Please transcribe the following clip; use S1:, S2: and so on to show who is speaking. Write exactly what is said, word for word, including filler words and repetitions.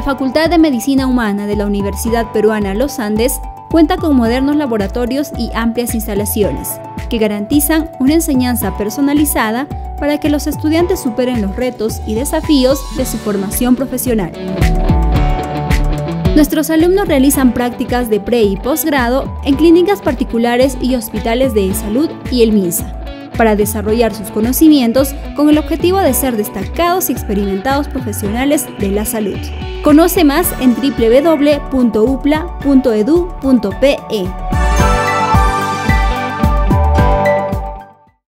S1: La Facultad de Medicina Humana de la Universidad Peruana Los Andes cuenta con modernos laboratorios y amplias instalaciones, que garantizan una enseñanza personalizada para que los estudiantes superen los retos y desafíos de su formación profesional. Nuestros alumnos realizan prácticas de pre- y posgrado en clínicas particulares y hospitales de salud y el MINSA, para desarrollar sus conocimientos con el objetivo de ser destacados y experimentados profesionales de la salud. Conoce más en doble u doble u doble u punto u p l a punto e d u punto p e.